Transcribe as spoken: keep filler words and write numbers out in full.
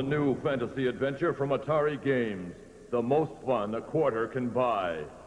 new fantasy adventure from Atari Games. The most fun a quarter can buy.